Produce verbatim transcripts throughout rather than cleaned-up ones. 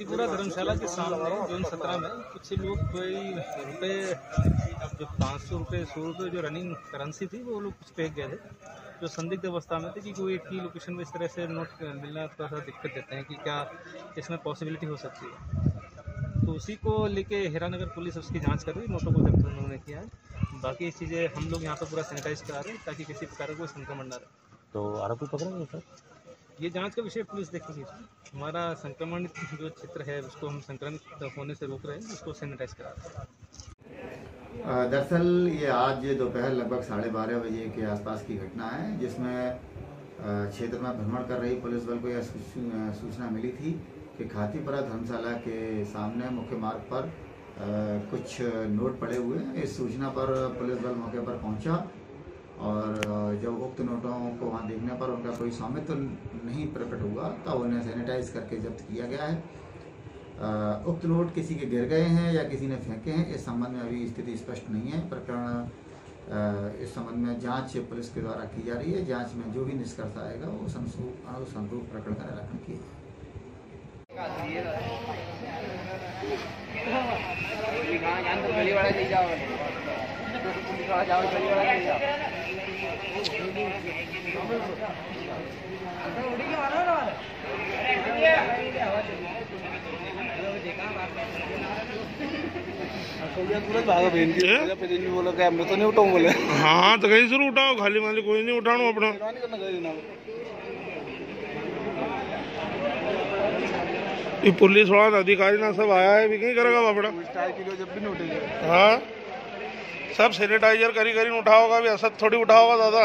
खातीपुरा धर्मशाला के सामने जोन सत्रह में कुछ लोग कोई रुपये जो पाँच सौ रुपये सौ रुपये जो रनिंग करेंसी थी वो लोग कुछ फेंक गए थे, जो संदिग्ध अवस्था में थे कि कोई एक ही लोकेशन में इस तरह से नोट मिलना थोड़ा सा दिक्कत देते हैं कि क्या इसमें पॉसिबिलिटी हो सकती है। तो उसी को लेके हीरानगर पुलिस उसकी जांच कर रही है, नोटों को जब्त उन्होंने किया है। बाकी चीज़ें हम लोग यहाँ पर पूरा सैनिटाइज करा रहे हैं ताकि किसी प्रकार का कोई संक्रमण ना रहे। तो आरोपी पकड़ेंगे सर? ये जांच का विषय पुलिस देखेगी। हमारा संक्रमण जो क्षेत्र है उसको हम संक्रमित होने से रोक रहे हैं, उसको सैनिटाइज करा रहे हैं। दरअसल ये आज दोपहर लगभग साढ़े बारह बजे के आसपास की घटना है, जिसमें क्षेत्र में भ्रमण कर रही पुलिस बल को यह सूचना मिली थी कि खातीपुरा धर्मशाला के सामने मुख्य मार्ग पर आ, कुछ नोट पड़े हुए हैं। इस सूचना पर पुलिस बल मौके पर पहुंचा और जब उक्त नोटों को वहां देखने पर उनका कोई स्वामित्व तो नहीं प्रकट हुआ तब उन्हें सैनिटाइज करके जब्त किया गया है। आ, उक्त नोट किसी के गिर गए हैं या किसी ने फेंके हैं, इस संबंध में अभी स्थिति स्पष्ट नहीं है। प्रकरण इस संबंध में जांच पुलिस के द्वारा की जा रही है। जांच में जो भी निष्कर्ष आएगा वो अनुसंरूप प्रकरण का निराकरण किया जाएगा। मैं तो नहीं उठाऊँ बोले। हाँ तो कहीं से उठाओ, खाली माली कोई नहीं उठाना अपना। ये पुलिस वाला अधिकारी ना सब आया है भी कहीं करेगा बापड़ा। जब भी नहीं उठेगा। हाँ सब सैनिटाइजर करी करी उठाओगा, भी असद थोड़ी उठाओगा दादा।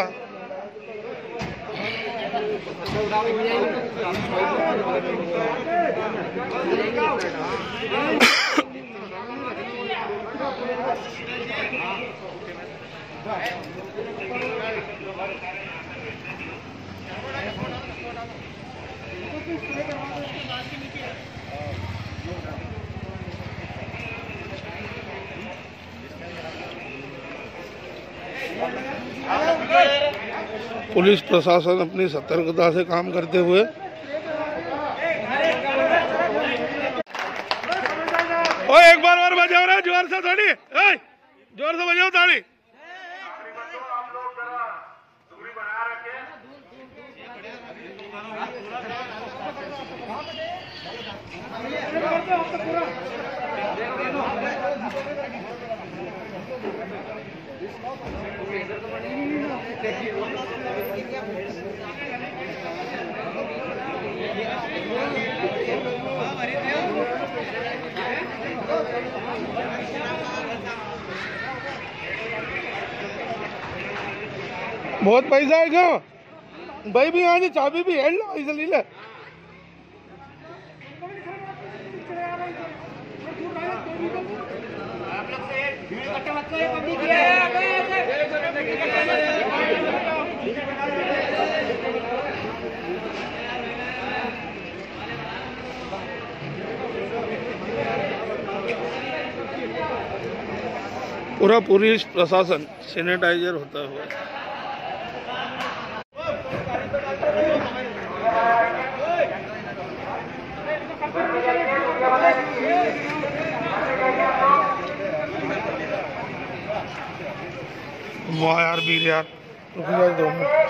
पुलिस प्रशासन अपनी सतर्कता से काम करते हुए ओ एक बार और बजाओ रे जोर से ताली, जोर से बजाओ ताली। बहुत पैसा है क्यों भाई? भी यहाँ चाबी भी है, लो इसे ले ले। पूरा पुलिस प्रशासन सैनिटाइजर होता हुआ वाह यार वीर यार, दो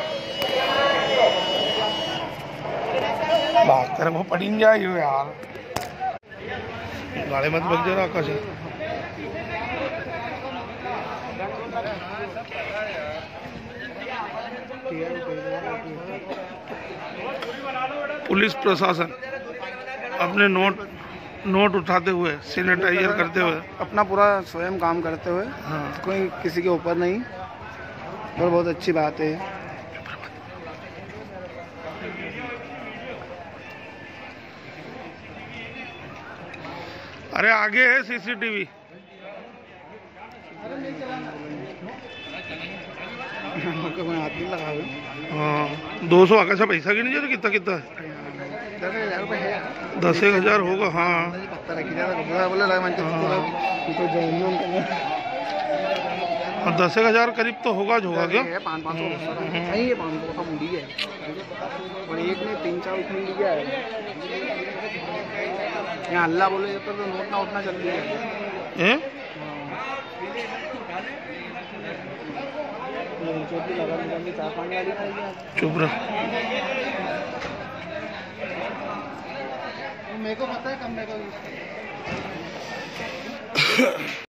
बात कर वो पड़ी जाए यार, गाड़ी मत बग जा आकाश। पुलिस प्रशासन अपने नोट नोट उठाते हुए सैनिटाइजर करते हुए अपना पूरा स्वयं काम करते हुए, हाँ कोई किसी के ऊपर नहीं, और बहुत अच्छी बात है। अरे आगे है सीसीटीवी। हाँ दो सौ आकाश पैसा की नहीं जाता, कितना कितना है? दस एक हजार होगा। हाँ और दस एक हजार करीब तो होगा जो होगा क्या? पाँच पाँच सौ है, और एक ने तीन चार उठने लिया है। यहाँ अल्लाह बोले जब तक तो नोट ना उठना जल्दी है। हैं? चोटी लगा निकाली चार पानी वाली खाएगी आप। चुप रह। मेरे को पता है कम मेरे को